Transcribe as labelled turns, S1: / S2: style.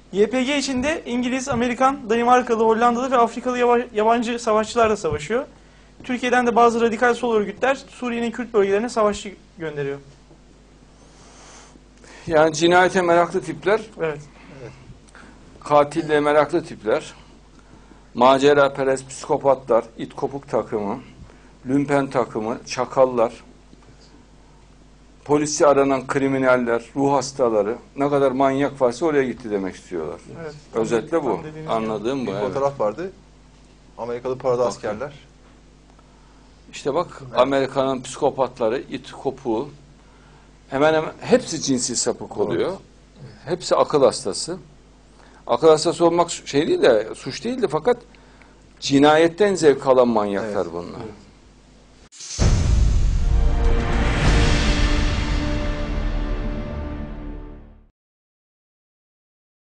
S1: YPG içinde İngiliz, Amerikan, Danimarkalı, Hollandalı ve Afrikalı yabancı savaşçılar da savaşıyor. Türkiye'den de bazı radikal sol örgütler Suriye'nin Kürt bölgelerine savaşçı gönderiyor.
S2: Yani cinayete meraklı tipler,
S1: Evet.
S2: katille meraklı tipler, maceraperest psikopatlar, it kopuk takımı, lümpen takımı, çakallar, polisi aranan kriminaller, ruh hastaları, ne kadar manyak varsa oraya gitti demek istiyorlar.
S1: Evet.
S2: Özetle bu. Anladığım bu.
S3: Bir
S2: Evet.
S3: fotoğraf vardı. Amerikalı paralı askerler.
S2: İşte bak, Amerika'nın psikopatları, it kopuğu, hemen hemen hepsi cinsi sapık oluyor. Hepsi akıl hastası. Akıl hastası olmak şey değil de, suç değildi, fakat cinayetten zevk alan manyaklar bunlar.
S3: Evet.